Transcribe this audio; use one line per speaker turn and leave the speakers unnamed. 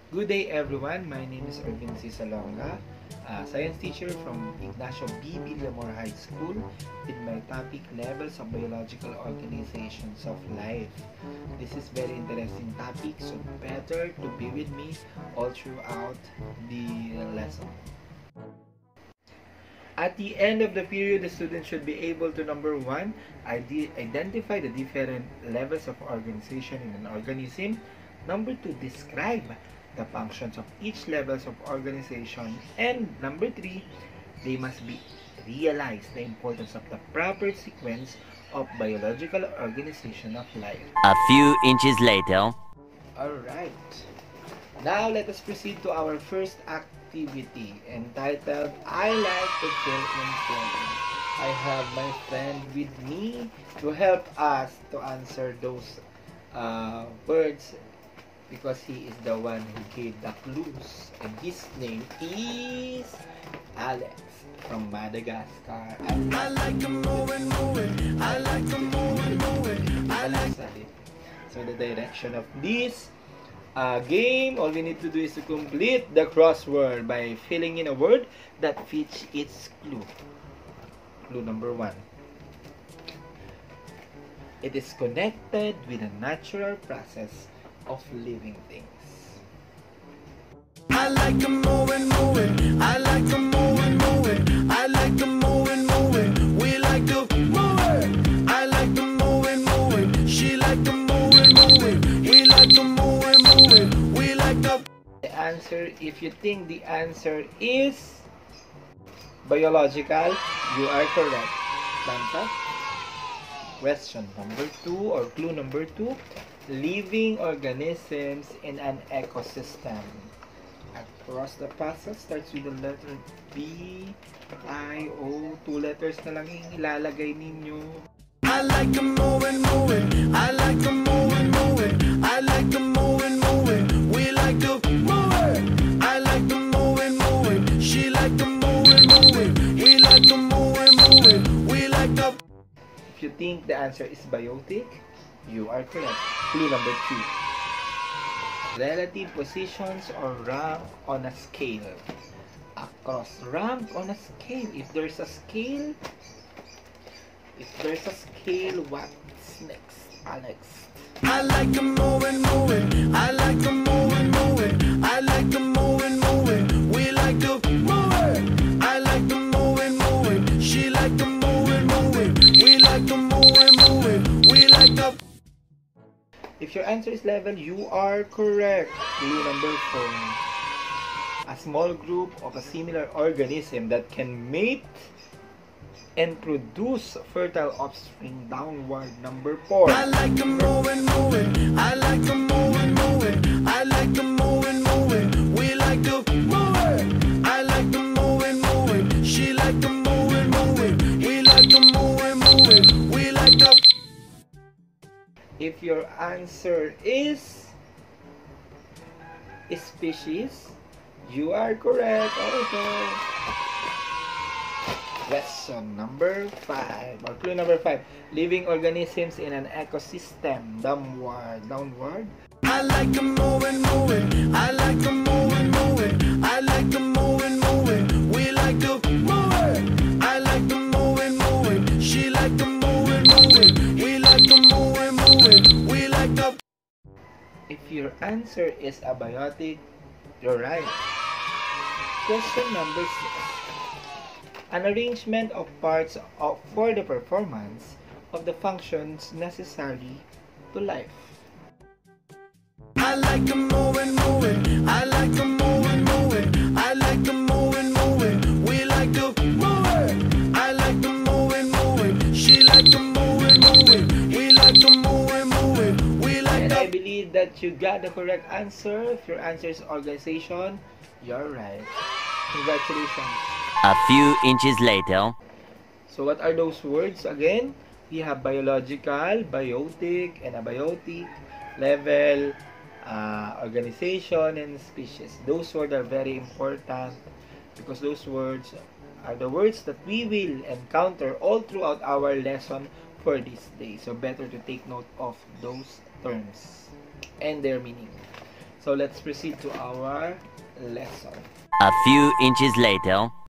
Good day everyone, my name is Ervin C. Salonga, science teacher from Ignacio B. Villamor High School with my topic Levels of Biological Organizations of Life. This is very interesting topic, so better to be with me all throughout the lesson. At the end of the period, the student should be able to number 1, identify the different levels of organization in an organism. Number 2, describe the functions of each levels of organization. And number 3, they must be realize the importance of the proper sequence of biological organization of life.
A few inches later.
Alright. Now let us proceed to our first activity entitled I like to fill in blank. I have my friend with me to help us to answer those words because he is the one who gave the clues, and his name is Alex from Madagascar. I like to move and move it. I like to move and move it. I like it. So the direction of this game, all we need to do is to complete the crossword by filling in a word that fits its clue. Clue number 1. It is connected with a natural process of living things. I like to move and move it. I like to move and move it. I like to move and move it. We like to move it. I like to move and move it. She like to move and move it. We like to move and move it. We like to. The answer, if you think the answer is biological, you are correct. Thumbs up. Question number 2 or clue number 2. Living organisms in an ecosystem. Across the passage starts with the letter B, I, O. 2 letters na lang yung ilalagay ninyo. I like to move and move it. I like to move and move it. I like to move and move it. We like to move it. I like to move and move it. She like to move and move it. We like to move and move it. We like to. If you think the answer is biotic, you are correct. Clue number 2. Relative positions or rank on a scale. Across rank on a scale. If there's a scale, what's next, Alex? I like to move and move it. I like to move and move it. I like to move and move it. We like to move it. I like to move and move it. She like to move and move it. We like to move and move it. We like to. If your answer is level, you are correct. Clue number 4. A small group of a similar organism that can mate and produce fertile offspring. Downward. Number 4. I like to move and move it. I like to move and move it. I like to move and move it. We like to move it. I like to move and move it. She like to move and move it. We like to move and move it. We like to. If your answer is species, you are correct also. Lesson number 5 or clue number 5. Living organisms in an ecosystem. Downward. I like to move and move it. I like to move and move it. I like to move and move it. We like to move it. I like to move and move it. She like to move and move it. We like to move and move it. We like to. If your answer is abiotic, you're right. Question number 6. An arrangement of parts for the performance of the functions necessary to life. I like to move and move it. I like to move and move it. I like to move and move it. We like to move it. I like to move and move it. She like to move and move it. We like to move and move it. We like to. And I believe that you got the correct answer. If your answer is organization, you're right. Congratulations.
A few inches later.
So what are those words again? We have biological, biotic, and abiotic, level, organization, and species. Those words are very important because those words are the words that we will encounter all throughout our lesson for this day. So better to take note of those terms and their meaning. So let's proceed to our lesson.
A few inches later.